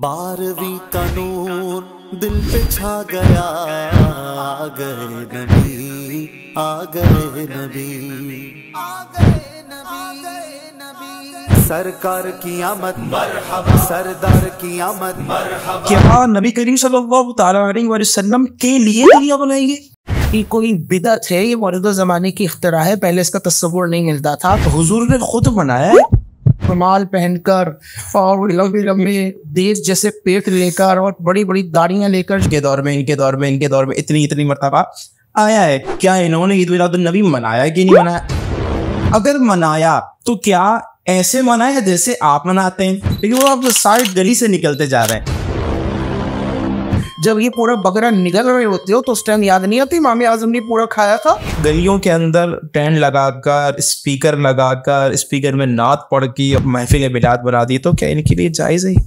12वीं का नूर दिल पे छा गया, आ गए नबी, आ गए नबी, आ गए नबी, सरकार की आमद मरहबा, सरदार की आमद मरहबा। क्या नबी करीम सल्लल्लाहु तआला अलैहि वसल्लम के लिए दुनिया बनाई है? ये कोई बिदअत है, ये मौजूदा ज़माने की इख्तिरा है, पहले इसका तस्वुर नहीं मिलता था। तो हुजूर ने खुद बनाया है, रुमाल पहनकर और लंबे लंबे देश जैसे पेट लेकर और बड़ी बड़ी दाढ़ियां लेकर इनके दौर में इतनी मर्तबा आया है। क्या इन्होंने ईद मिलादुन नबी मनाया कि नहीं मनाया? अगर मनाया तो क्या ऐसे मनाया जैसे आप मनाते हैं? लेकिन वो आप साइड गली से निकलते जा रहे हैं। जब ये पूरा बकरा निकल रहे होते हो तो उस टाइम याद नहीं आती इमाम आज़म ने पूरा खाया था। गलियों के अंदर टेंट लगाकर स्पीकर में नात पढ़ के महफिल मिलाद बना दी, तो क्या इनके लिए जायज़ है?